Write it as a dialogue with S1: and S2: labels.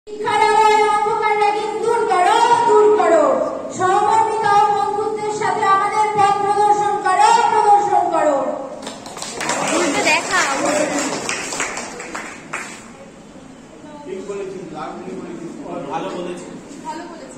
S1: শিক্ষার আলোয় অন্ধকার রাগিন দূর করো, দূর করো। সহমর্মিতা ও বন্ধুত্বের সাথে আমাদের পথ প্রদর্শন করো, প্রদর্শন করো।
S2: দেখা
S3: ঠিক বলেছেন, ভালো বলেছেন।